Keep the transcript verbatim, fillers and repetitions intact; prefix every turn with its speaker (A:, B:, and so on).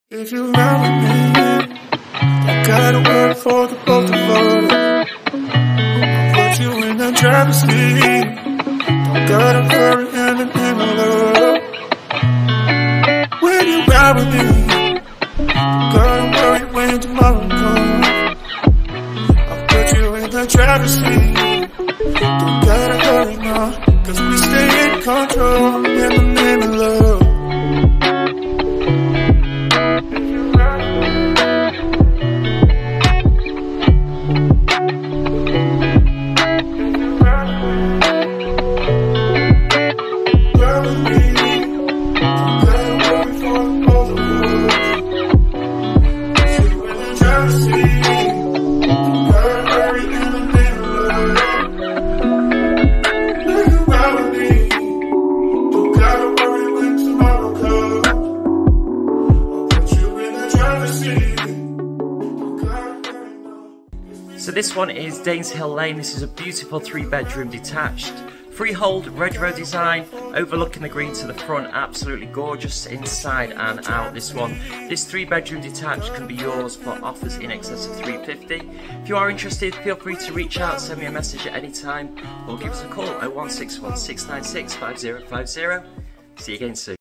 A: If you ride with me, don't gotta work for the both of us. I'll put you in the driver's seat. Don't gotta hurry in the middle. When you ride with me, don't gotta worry when tomorrow comes. I'll put you in the driver's seat. Don't gotta hurry now, cause we stay in control in the middle of.
B: So this one is Daneshill Lane. This is a beautiful three bedroom detached. Freehold Redrow design, overlooking the green to the front, absolutely gorgeous inside and out this one. This three bedroom detached can be yours for offers in excess of three fifty. If you are interested, feel free to reach out, send me a message at any time or give us a call oh one six one, six nine six, five oh five oh. See you again soon.